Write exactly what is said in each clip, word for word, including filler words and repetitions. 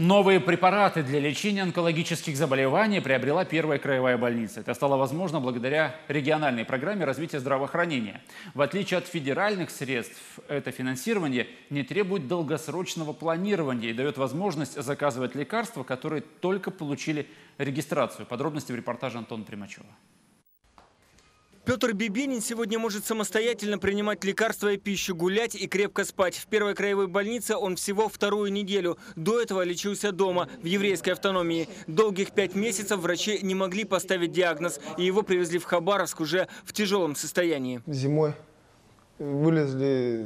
Новые препараты для лечения онкологических заболеваний приобрела Первая краевая больница. Это стало возможно благодаря региональной программе развития здравоохранения. В отличие от федеральных средств, это финансирование не требует долгосрочного планирования и дает возможность заказывать лекарства, которые только получили регистрацию. Подробности в репортаже Антона Примачева. Петр Бибенин сегодня может самостоятельно принимать лекарства и пищу, гулять и крепко спать. В Первой краевой больнице он всего вторую неделю. До этого лечился дома, в еврейской автономии. Долгих пять месяцев врачи не могли поставить диагноз, и его привезли в Хабаровск уже в тяжелом состоянии. Зимой вылезли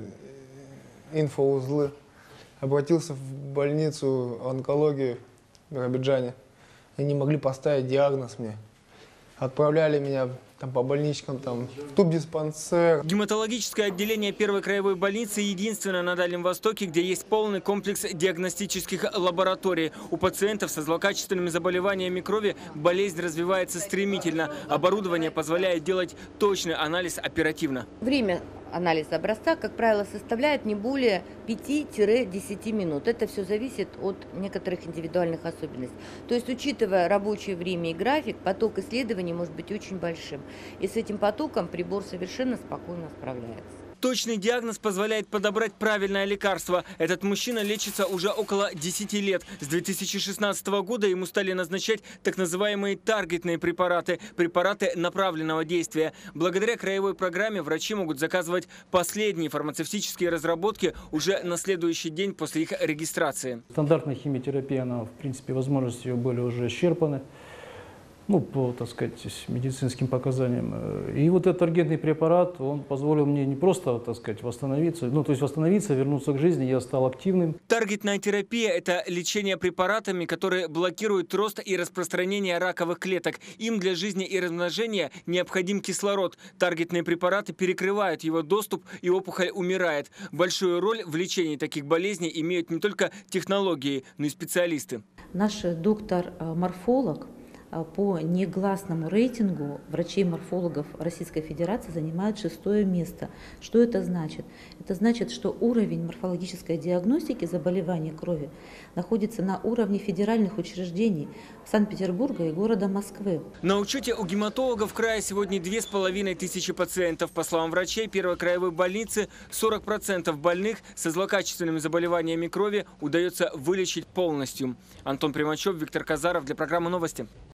инфоузлы. Обратился в больницу онкологии в Биробиджане. И не могли поставить диагноз мне. Отправляли меня там, по больничкам, там, в тубдиспансер. Гематологическое отделение Первой краевой больницы единственное на Дальнем Востоке, где есть полный комплекс диагностических лабораторий. У пациентов со злокачественными заболеваниями крови болезнь развивается стремительно. Оборудование позволяет делать точный анализ оперативно. Время анализа образца, как правило, составляет не более пяти-десяти минут. Это все зависит от некоторых индивидуальных особенностей. То есть, учитывая рабочее время и график, поток исследований может быть очень большим. И с этим потоком прибор совершенно спокойно справляется. Точный диагноз позволяет подобрать правильное лекарство. Этот мужчина лечится уже около десяти лет. С две тысячи шестнадцатого года ему стали назначать так называемые таргетные препараты, препараты направленного действия. Благодаря краевой программе врачи могут заказывать последние фармацевтические разработки уже на следующий день после их регистрации. Стандартная химиотерапия, она, в принципе, возможности ее были уже исчерпаны. Ну, по, так сказать, медицинским показаниям. И вот этот таргетный препарат, он позволил мне не просто, так сказать, восстановиться, ну, то есть восстановиться, вернуться к жизни, я стал активным. Таргетная терапия – это лечение препаратами, которые блокируют рост и распространение раковых клеток. Им для жизни и размножения необходим кислород. Таргетные препараты перекрывают его доступ, и опухоль умирает. Большую роль в лечении таких болезней имеют не только технологии, но и специалисты. Наш доктор-морфолог по негласному рейтингу врачей-морфологов Российской Федерации занимает шестое место. Что это значит? Это значит, что уровень морфологической диагностики заболеваний крови находится на уровне федеральных учреждений Санкт-Петербурга и города Москвы. На учете у гематологов края сегодня две с половиной тысячи пациентов. По словам врачей Первой краевой больницы, сорок процентов больных со злокачественными заболеваниями крови удается вылечить полностью. Антон Примачев, Виктор Казаров для программы «Новости».